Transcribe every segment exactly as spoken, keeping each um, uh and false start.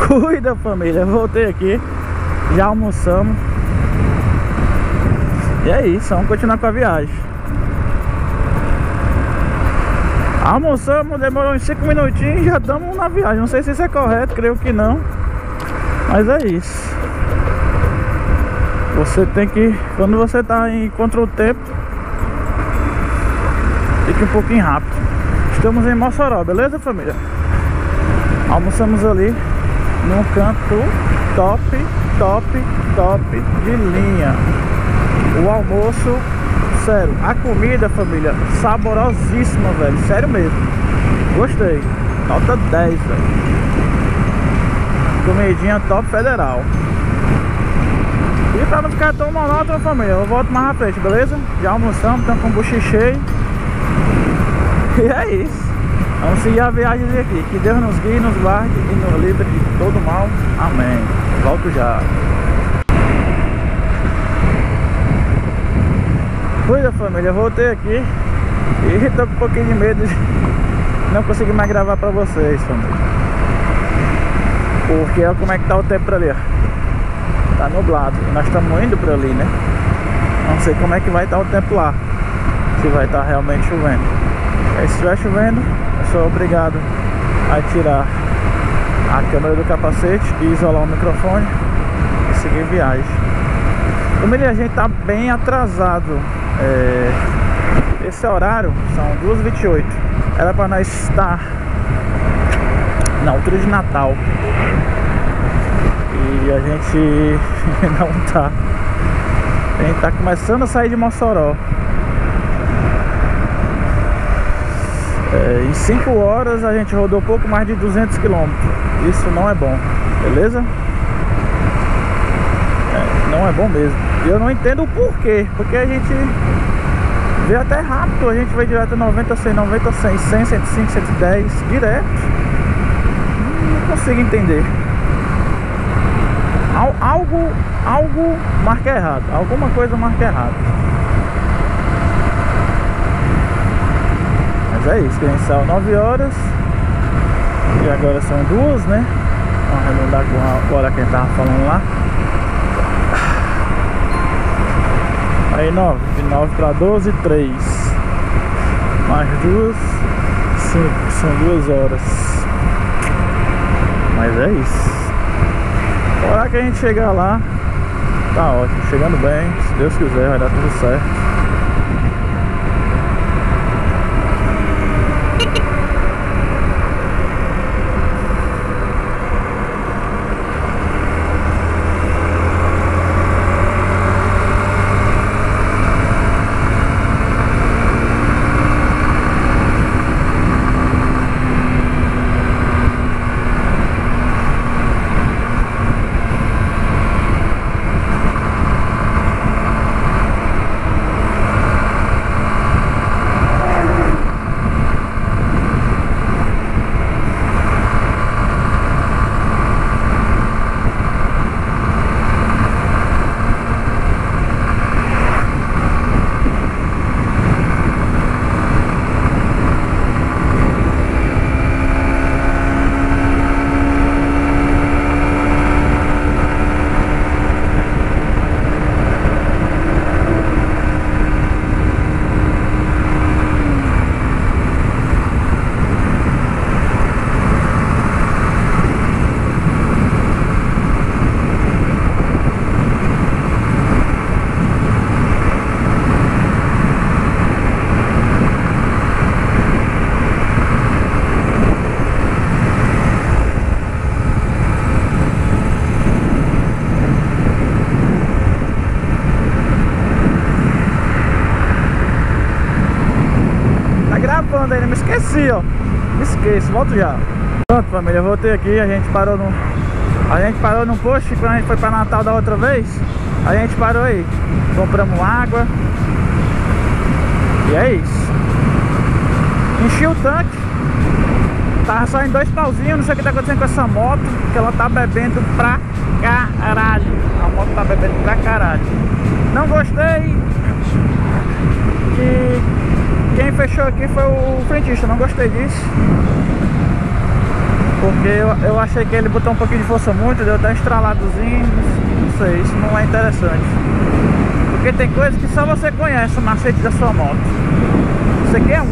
Cuida, família, voltei aqui. Já almoçamos. E é isso, vamos continuar com a viagem. Almoçamos, demorou uns cinco minutinhos e já estamos na viagem. Não sei se isso é correto, creio que não. Mas é isso. Você tem que, quando você está em contra o tempo, fique um pouquinho rápido. Estamos em Mossoró, beleza, família? Almoçamos ali num canto top, top, top de linha. O almoço, sério, a comida, família, saborosíssima, velho. Sério mesmo. Gostei. Nota dez, velho. Comidinha top federal. E pra não ficar tão monótono, família, eu volto mais à frente, beleza? Já almoçamos, estamos com o bucho cheio. E é isso. Vamos seguir a viagem aqui. Que Deus nos guie, nos guarde e nos livre de todo mal. Amém. Volto já. Cuida, família, voltei aqui e tô com um pouquinho de medo de não conseguir mais gravar pra vocês, família. Porque olha como é que tá o tempo pra ali, ó. Tá nublado e nós estamos indo pra ali, né? Não sei como é que vai estar o tempo lá. Se vai estar realmente chovendo. Aí, se estiver chovendo, eu sou obrigado a tirar a câmera do capacete e isolar o microfone e seguir viagem. Família, a gente tá bem atrasado. É, esse horário são duas e vinte e oito. Era para nós estar na altura de Natal e a gente não tá. A gente tá começando a sair de Mossoró. É, em cinco horas a gente rodou pouco mais de duzentos quilômetros. Isso não é bom, beleza? É, não é bom mesmo. E eu não entendo o porquê. Porque a gente vê até rápido. A gente vai direto noventa, cem, noventa, cem, cem, cento e cinco, cento e dez direto. Não consigo entender. Algo, algo marca errado. Alguma coisa marca errado. Mas é isso, que a gente saiu nove horas. E agora são duas, né? Vamos arredondar com a hora que a gente tava falando lá. Aí nove, de nove para doze, três. Mais duas, cinco, são duas horas. Mas é isso. A hora que a gente chegar lá, tá ótimo, chegando bem, se Deus quiser vai dar tudo certo. Ainda me esqueci, ó. Me esqueço, volto já. Pronto, família, eu voltei aqui. A gente parou no. A gente parou no posto quando a gente foi pra Natal da outra vez. A gente parou aí. Compramos água. E é isso. Enchi o tanque. Tava só em dois pauzinhos. Não sei o que tá acontecendo com essa moto. Que ela tá bebendo pra caralho. A moto tá bebendo pra caralho. Não gostei. E quem fechou aqui foi o frentista, não gostei disso. Porque eu, eu achei que ele botou um pouquinho de força muito, deu até estraladozinho. Não sei, isso não é interessante. Porque tem coisas que só você conhece o macete da sua moto. Isso aqui é um.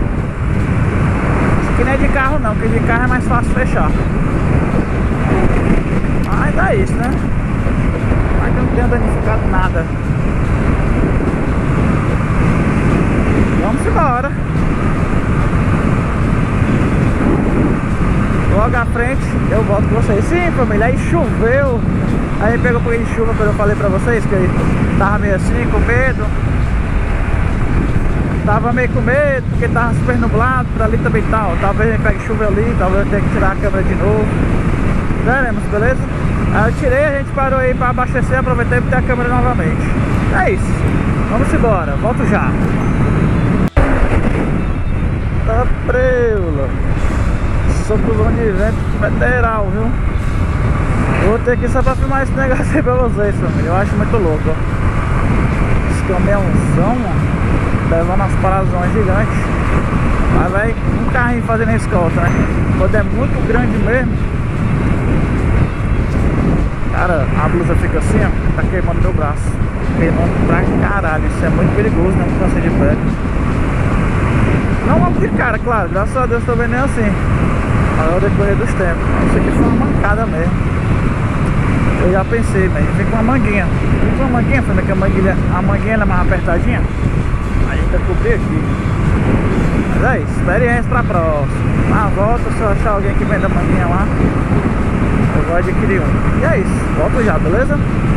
Isso aqui não é de carro não, porque de carro é mais fácil fechar. Mas é isso, né? Mas não tenho danificado nada. Vamos embora. Logo à frente eu volto com vocês. Sim, família, aí choveu. Aí pegou um pouquinho de chuva, quando eu falei pra vocês que eu tava meio assim, com medo. Tava meio com medo, porque tava super nublado, por ali também tal. Talvez ele pegue chuva ali, talvez eu tenha que tirar a câmera de novo. Veremos, beleza? Aí eu tirei, a gente parou aí pra abastecer, aproveitei pra ter a câmera novamente. É isso. Vamos embora, volto já. Tá preula. Socuzão de vento federal, viu? Vou ter aqui só pra filmar esse negócio aí pra vocês, família. Eu acho muito louco, ó. Esse caminhãozão, ó, levando as parazões gigantes. Mas vai um carrinho fazendo escolta, né? Quando é muito grande mesmo, cara, a blusa fica assim, ó, tá queimando meu braço. Queimando pra caralho. Isso é muito perigoso, né? Não cansa de pé. Não logo de cara, claro. Graças a Deus também nem assim. Mas ao decorrer dos tempos. Isso aqui foi uma mancada mesmo. Eu já pensei, mas vem com uma manguinha. Vem com uma manguinha, falando que a manguinha, a manguinha é mais apertadinha. A gente vai cobrir aqui. Mas é isso, experiência pra próxima. Na volta, se eu achar alguém que venda manguinha lá, eu vou adquirir um. E é isso, volto já, beleza?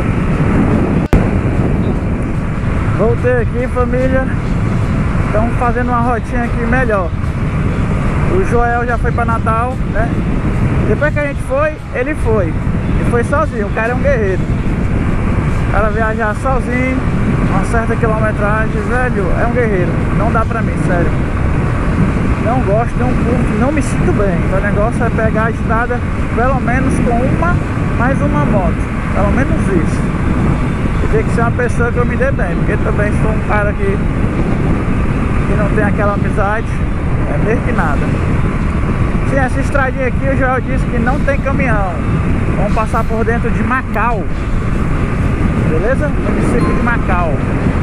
Voltei aqui, família. Estamos fazendo uma rotinha aqui melhor. O Joel já foi pra Natal, né? Depois que a gente foi, ele foi. E foi sozinho, o cara é um guerreiro. O cara viajar sozinho, uma certa quilometragem, velho, é um guerreiro. Não dá pra mim, sério. Não gosto, não curto, não me sinto bem. O negócio é pegar a estrada pelo menos com uma, mais uma moto. Pelo menos isso. E tem que ser uma pessoa que eu me dê bem. Porque também sou um cara que, que não tem aquela amizade, é mesmo que nada. Sim, essa estradinha aqui o Joel disse que não tem caminhão. Vamos passar por dentro de Macau. Beleza? Município de Macau.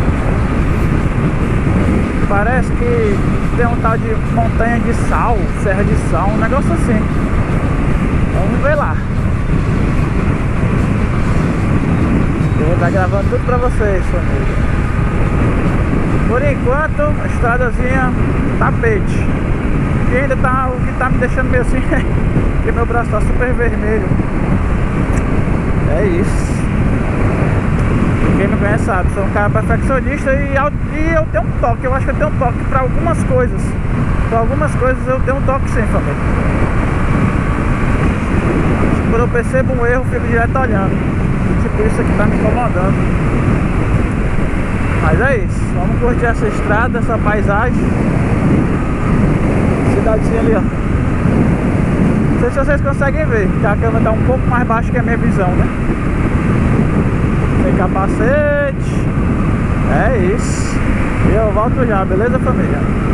Parece que tem um tal de montanha de sal, serra de sal, um negócio assim. Vamos ver lá. Eu vou estar gravando tudo pra vocês, família. Por enquanto, a estradazinha tapete. E ainda tá, o que tá me deixando meio assim, que meu braço tá super vermelho. É isso. Quem me conhece sabe, sou um cara perfeccionista e eu, e eu tenho um toque. Eu acho que eu tenho um toque pra algumas coisas. Pra algumas coisas eu tenho um toque sim, família. Quando eu percebo um erro, eu fico direto olhando. Tipo, isso aqui tá me incomodando. Mas é isso, vamos curtir essa estrada, essa paisagem. Cidadezinha ali, ó. Não sei se vocês conseguem ver, porque a câmera tá um pouco mais baixa que a minha visão, né? Tem capacete. É isso. E eu volto já, beleza, família?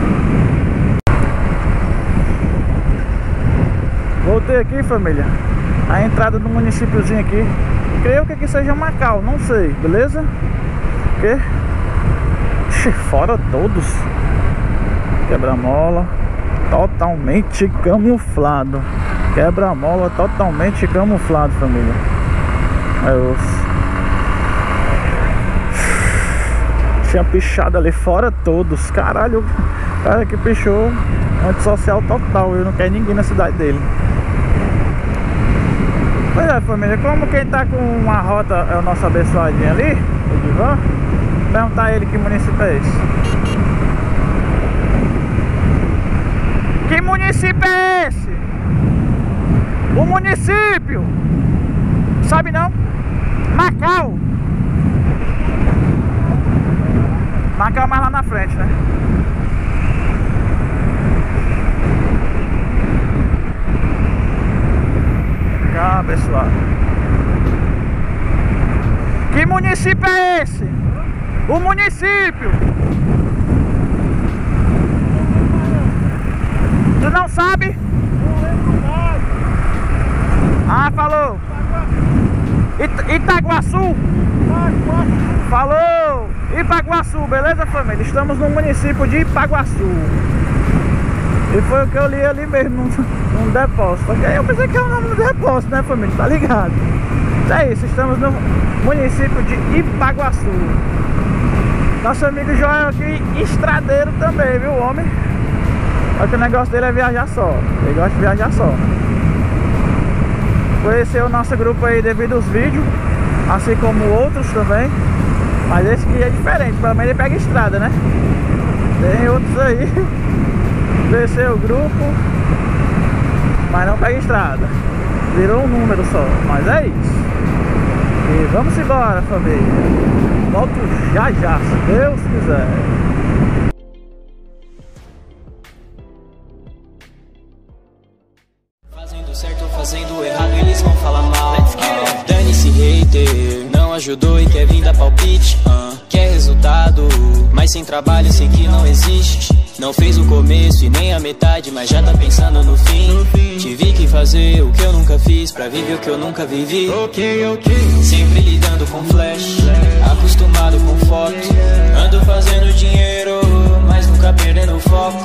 Voltei aqui, família. A entrada do municípiozinho aqui. Creio que aqui seja Macau, não sei, beleza? O quê? Fora todos. Quebra-mola totalmente camuflado. Quebra-mola totalmente camuflado, família. Eu tinha pichado ali fora todos. Caralho, o cara que pichou antissocial total. Eu não quero ninguém na cidade dele. Pois é, família, como quem tá com uma rota é o nosso abençoadinho ali, o Divan. Perguntar a ele que município é esse. Que município é esse? O município! Sabe não? Macau! Macau mais lá na frente, né? Cá, pessoal. Que município é esse? O município! Tu não sabe? Não lembro mais. Ita Itaguaçu. Falou! Ipaguaçu, beleza, família? Estamos no município de Ipaguaçu. E foi o que eu li ali mesmo, num, num depósito. Ok? Eu pensei que é o nome do depósito, né, família? Tá ligado? É isso, estamos no município de Ipaguaçu. Nosso amigo Joel aqui, estradeiro também, viu, homem? Só que o negócio dele é viajar só. Ele gosta de viajar só. Conheceu o nosso grupo aí devido aos vídeos, assim como outros também. Mas esse aqui é diferente, pelo menos ele pega estrada, né? Tem outros aí, conheceu o grupo, mas não pega estrada. Virou um número só, mas é isso. E vamos embora, família. Volto já já, se Deus quiser. Fazendo certo ou fazendo errado, eles vão falar mal. Ah, dane-se hater, não ajudou e quer vir dar palpite. Ah, quer resultado, mas sem trabalho sei que não existe. Não fez o começo e nem a metade, mas já tá pensando no fim. Tive que fazer o que eu nunca fiz pra viver o que eu nunca vivi. Ok, ok. Sempre lidando com flash, acostumado com foto. Ando fazendo dinheiro, mas nunca perdendo foco.